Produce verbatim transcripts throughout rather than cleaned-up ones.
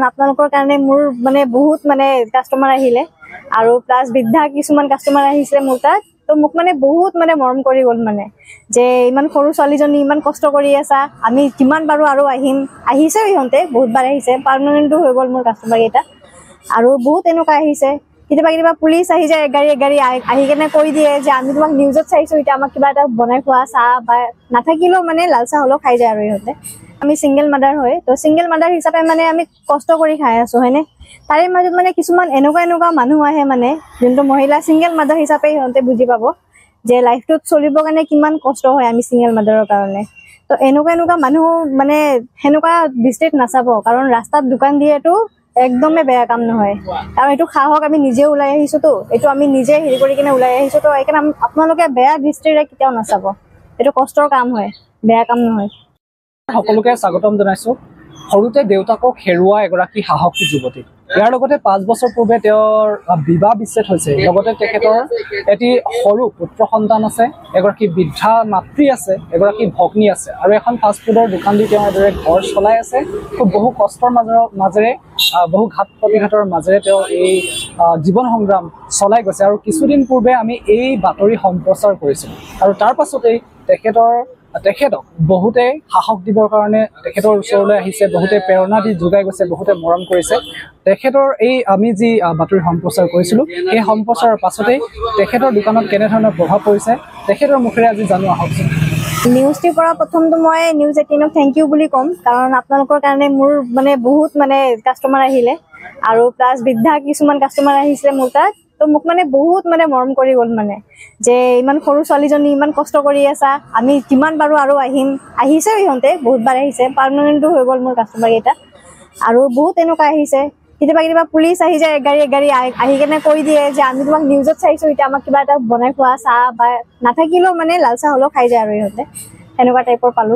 আপোনালোকৰ কাৰণে মোৰ মানে বহুত মানে কাস্টমাৰ আহিলে আৰু প্লাস বৃদ্ধা কিছুমান কাস্টমাৰ আহিছে মোৰ তাত তো মোক মানে বহুত মানে মৰম কৰি গল মানে যে ইমান সৰু ছোৱালীজনী ইমান কষ্ট কৰি আছা আমি কিমান বাৰো আৰু আহিম আহিছে ইহঁতে বহুত বাৰ আহিছে পাৰ্মানেন্টটো হৈ গল মোৰ কাস্টমাৰ এটা আৰু বহুত এনেকুৱা আহিছে কিবা কিবা পুলিচ আহি যায় গাড়ী গাড়ী আহি কেনে কৈ দিয়ে যে আমি তোমাক নিউজত চাইছো এটা আমাক কিবা এটা বনাই খোৱা চাহ বা নাথাকিলেও মানে লাল চাহ হলেও খাই যায় আৰু ইহঁতে আমি সিঙ্গেল মাদাৰ হয় তো সিঙ্গেল মাদাৰ হিচাপে মানে আমি কষ্ট কৰি খাই আছো হয়নে তাৰে মাজত মানে কিছুমান এনেকুৱা এনেকুৱা মানুহ আহে মানে যোনটো মহিলা সিঙ্গেল মাদাৰ হিচাপে ইহঁতে বুজি পাব যে লাইফটোত চলিব কাৰণে কিমান কষ্ট হয় আমি সিঙ্গেল মাদাৰৰ কাৰণে তো এনেকুৱা এনেকুৱা মানুহ মানে হেনেকুৱা ডিস্ট্ৰিক্ট নাচাব কাৰণ ৰাস্তাত দোকান দিয়েটো একদমে বেয়া কাম নহয় কাৰণ এটো সাহক আমি নিজে ওলাই আহিছো তো এটো আমি নিজে হেৰি কৰি কিনে ওলাই আহিছো তো এইকাৰণে আপোনালোকে বেয়া দৃষ্টিৰে কেতিয়াও নাচাব এটো কষ্টৰ কাম হয় বেয়া কাম নহয় সকলোকে স্বাগতম জনাইছো সৰুতে দেউতাকক হেৰুৱা এগৰাকী সাহসী যুৱতী ইয়াৰ লগতে পাঁচ বছৰ পূৰ্বে তেওঁৰ বিবাহ বিচ্ছেদ হৈছে লগতে তেখেতৰ এটি সৰু পুত্ৰ সন্তান আছে এগৰাকী বৃদ্ধা মাতৃ আছে এগৰাকী ভগ্নী আছে আৰু এখন ফাষ্ট ফুডৰ দোকান দি তেওঁ এদৰে ঘৰ চলাই আছে খুব বহু কষ্টৰ মাজেৰে বহু ঘাত প্ৰতিঘাতৰ মাজেৰে তেওঁ এই জীৱন সংগ্ৰাম চলাই গৈছে আৰু কিছুদিন পূৰ্বে আমি এই বাতৰি সম্প্ৰচাৰ কৰিছিলোঁ আৰু তাৰ পাছতেই তেখেতৰ তেখেতক বহুতে সাহস দিবৰ কাৰণে তেখেতৰ ওচৰলৈ আহিছে বহুতে প্ৰেৰণা দি যোগাই গৈছে বহুতে মৰম কৰিছে তেখেতৰ এই আমি যি বাতৰি সম্প্ৰচাৰ কৰিছিলোঁ এই সম্প্ৰচাৰৰ পাছতেই তেখেতৰ দোকানত কেনেধৰণৰ প্ৰভাৱ পৰিছে তেখেতৰ মুখেৰে আজি জানো আহকচোন নিউজটিৰ পৰা প্ৰথমটো মই নিউজ এইটিনক থেংক ইউ বুলি ক'ম কাৰণ আপোনালোকৰ কাৰণে মোৰ মানে বহুত মানে কাস্টমাৰ আহিলে আৰু প্লাস বৃদ্ধা কিছুমান কাস্টমাৰ আহিছে মোৰ তাত তো মোক মানে বহুত মানে মৰম কৰি গল মানে যে ইমান সৰু ছোৱালীজনী ইমান কষ্ট কৰি আছা আমি কিমান বাৰো আৰু আহিম আহিছে ইহঁতে বহুত বাৰ আহিছে পাৰ্মানেন্টটো হৈ গল মোৰ কাস্টমাৰ এটা আৰু বহুত এনেকুৱা আহিছে কিবা কিবা পুলিচ আহি যায় গাড়ী গাড়ী আহি কেনে কৈ দিয়ে যে আমি তোমাক নিউজত চাইছো এটা আমাক কিবা এটা বনাই খোৱা চাহ বা নাথাকিলেও মানে লাল চাহ হলেও খাই যায় আৰু ইহঁতে এনেকুৱা টাইপৰ পালো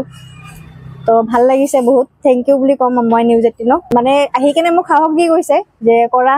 তো ভাল লাগিছে বহুত থেংক ইউ বুলি কম মই নিউজ এইটিনক মানে আহি কেনে মোক সাহস দি গৈছে যে কৰা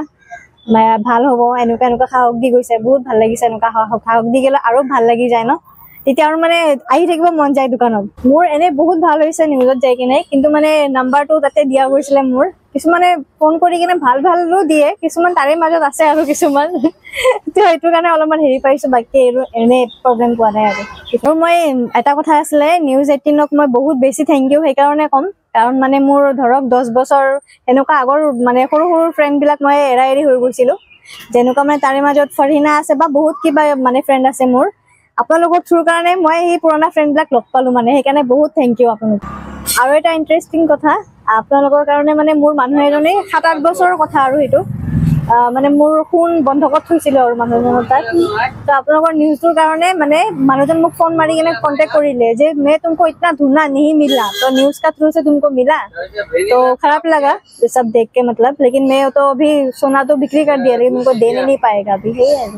ভাল হ'ব এনেকুৱা এনেকুৱা সাহস দি গৈছে বহুত ভাল লাগিছে এনেকুৱা সাহস সাহস দি গেলে আৰু ভাল লাগি যায় ন তেতিয়া আৰু মানে আহি থাকিব মন যায় দোকানত মোৰ এনে বহুত ভাল হৈছে নিউজত যাই কিনে কিন্তু মানে নাম্বাৰটো তাতে দিয়া গৈছিলে মোৰ কিছুমানে ফোন কৰি কিনে ভাল ভালো দিয়ে কিছুমান তাৰে মাজত আছে আৰু কিছুমান তো এইটো কাৰণে অলপমান হেৰি পাইছো বাকি এনে প্ৰব্লেম পোৱা নাই আৰু মই এটা কথা আছিলে নিউজ এইটিনক মই বহুত বেছি থেংক ইউ সেইকাৰণে কম কাৰণ মানে মোৰ ধৰক দহ বছৰ এনেকুৱা আগৰ মানে সৰু সৰু ফ্ৰেণ্ড বিলাক মই এৰা এৰি হৈ গৈছিলো যেনেকুৱা মানে তাৰে মাজত ফৰহিনা আছে বা বহুত কিবা মানে ফ্ৰেণ্ড আছে মোৰ আপোনালোকৰ থ্ৰুৰ কাৰণে মই এই পুৰণা ফ্ৰেণ্ড বিলাক লগ পালো মানে সেইকাৰণে বহুত থেংক ইউ আপোনালোক আৰু এটা ইণ্টাৰেষ্টিং কথা আপোনালোকৰ কাৰণে মানে মোৰ মানুহ এজনে সাত আঠ বছৰৰ কথা আৰু সেইটো মানে মোৰ ফোন বন্ধকত থৈছিলো আৰু মানুহজনৰ তাত তো আপোনালোকৰ নিউজটোৰ কাৰণে মানে মানুহজন মোক ফোন মাৰি কিনে কন্টেক্ট কৰিলে যে मैं तुमको इतना धुना नहीं मिला तो न्यूज का थ्रू से तुमको मिला तो खराब लगा ये सब देख के मतलब लेकिन मैं तो अभी सोना तो बिक्री कर दिया लेकिन तुमको देने नहीं पाएगा अभी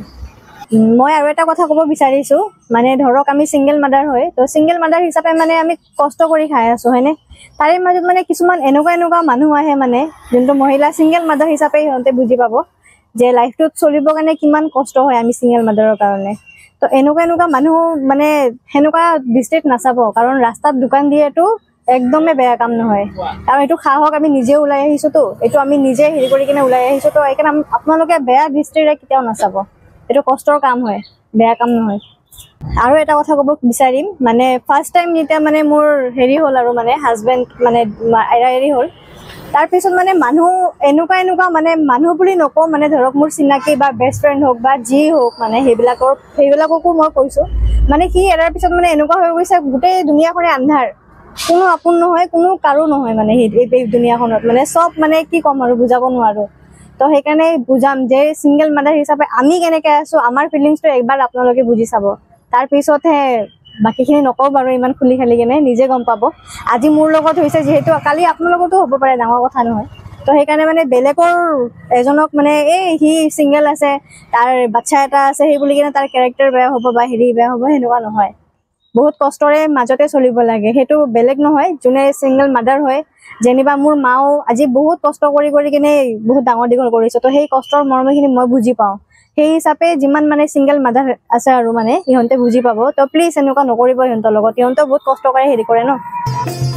মই আৰু এটা কথা ক'ব বিচাৰিছো মানে ধৰক আমি সিঙ্গেল মাদাৰ হয় তো সিঙ্গেল মাদাৰ হিচাপে মানে আমি কষ্ট কৰি খাই আছো হয়নে তাৰে মাজত মানে কিছুমান এনেকুৱা এনেকুৱা মানুহ আহে মানে যোনটো মহিলা সিঙ্গেল মাদাৰ হিচাপে ইহঁতে বুজি পাব যে লাইফটোত চলিব কাৰণে কিমান কষ্ট হয় আমি সিঙ্গেল মাদাৰৰ কাৰণে তো এনেকুৱা এনেকুৱা মানুহ মানে হেনেকুৱা ডিস্ট্ৰিক্ট নাচাব কাৰণ ৰাস্তাত দোকান দিয়েটো একদমে বেয়া কাম নহয় কাৰণ এটো সাহক আমি নিজে ওলাই আহিছো তো এটো আমি নিজে হেৰি কৰি কিনে ওলাই আহিছো তো এইকাৰণে আপোনালোকে বেয়া দৃষ্টিৰে কেতিয়াও নাচাব এটো কষ্টৰ কাম হয় বেয়া কাম নহয় আৰু এটা কথা ক'ব বিচাৰিম মানে ফাৰ্স্ট টাইম যেতিয়া মানে মোৰ হেৰি হল আৰু মানে হাজবেণ্ড মানে এৰা এৰি হল তাৰ পিছত মানে মানুহ এনেকুৱা এনেকুৱা মানে মানুহ বুলি নকওঁ মানে ধৰক মোৰ চিনাকি বা বেষ্ট ফ্ৰেণ্ড হোক বা যি হোক মানে সেইবিলাকৰ সেইবিলাককো মই কৈছো মানে কি এৰাৰ পিছত মানে এনেকুৱা হৈ গৈছে গোটেই দুনিয়াখনে আন্ধাৰ কোনো আপোন নহয় কোনো কাৰো নহয় মানে এই দুনিয়াখনত মানে সব মানে কি কম আৰু বুজাব নোৱাৰো তো সেইকাৰণে বুজাম যে সিঙ্গেল মাদাৰ হিচাপে আমি কেনেকৈ আছো আমাৰ ফিলিংছটো একবাৰ আপোনালোকে বুজি চাব তাৰ পিছতহে বাকিখিনি নকওঁ বাৰু ইমান খুলি খালি কেনে নিজে গম পাব আজি মোৰ লগত হৈছে যেহেতু কালি আপোনালোকতো হ'ব পাৰে ডাঙৰ কথা নহয় তো সেইকাৰণে মানে বেলেগৰ এজনক মানে এই হি সিঙ্গেল আছে তাৰ বাচ্চা এটা আছে সেই বুলি কিনে তাৰ কেৰেক্টাৰ বেয়া হ'ব বা হেৰি বেয়া হ'ব সেনেকুৱা নহয় বহুত কষ্টৰে মাজতে চলিব লাগে সেইটো বেলেগ নহয় যোনে সিঙ্গেল মাদাৰ হয় যেনিবা মোৰ মাও আজি বহুত কষ্ট কৰি কৰি কিনে বহুত ডাঙৰ দীঘল কৰিছে তো সেই কষ্টৰ মৰ্মখিনি মই বুজি পাওঁ সেই হিচাপে যিমান মানে সিঙ্গেল মাদাৰ আছে আৰু মানে ইহঁতে বুজি পাব তো প্লিজ এনেকুৱা নকৰিব ইহঁতৰ লগত ইহঁতে বহুত কষ্ট কৰি হেৰি কৰে ন